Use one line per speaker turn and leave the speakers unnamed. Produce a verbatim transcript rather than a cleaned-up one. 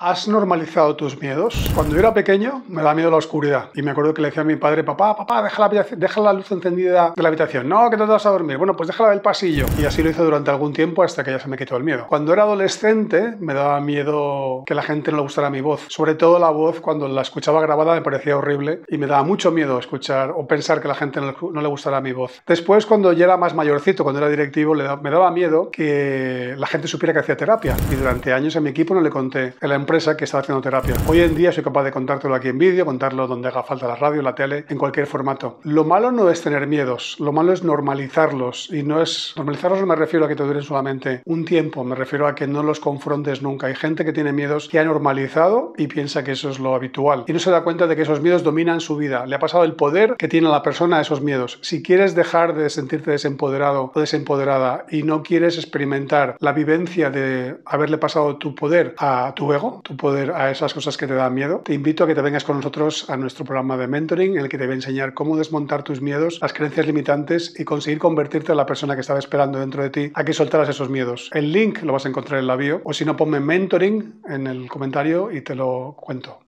¿Has normalizado tus miedos? Cuando yo era pequeño me daba miedo la oscuridad y me acuerdo que le decía a mi padre: papá, papá, deja la, habitación- deja la luz encendida de la habitación. No, que no te vas a dormir. Bueno, pues déjala del pasillo. Y así lo hice durante algún tiempo hasta que ya se me quitó el miedo. Cuando era adolescente me daba miedo que la gente no le gustara mi voz. Sobre todo la voz, cuando la escuchaba grabada, me parecía horrible y me daba mucho miedo escuchar o pensar que a la gente no, no le gustara mi voz. Después, cuando ya era más mayorcito, cuando era directivo, le da- me daba miedo que la gente supiera que hacía terapia. Y durante años en mi equipo no le conté en la empresa que estaba haciendo terapia. Hoy en día soy capaz de contártelo aquí en vídeo, contarlo donde haga falta, la radio, la tele, en cualquier formato. Lo malo no es tener miedos, lo malo es normalizarlos. Y no es... Normalizarlos no me refiero a que te duren solamente un tiempo, me refiero a que no los confrontes nunca. Hay gente que tiene miedos que ha normalizado y piensa que eso es lo habitual. Y no se da cuenta de que esos miedos dominan su vida. Le ha pasado el poder que tiene la persona a esos miedos. Si quieres dejar de sentirte desempoderado o desempoderada y no quieres experimentar la vivencia de haberle pasado tu poder a tu ego, tu poder a esas cosas que te dan miedo, te invito a que te vengas con nosotros a nuestro programa de mentoring, en el que te voy a enseñar cómo desmontar tus miedos, las creencias limitantes y conseguir convertirte en la persona que estaba esperando dentro de ti a que soltaras esos miedos. El link lo vas a encontrar en la bio, o si no, ponme mentoring en el comentario y te lo cuento.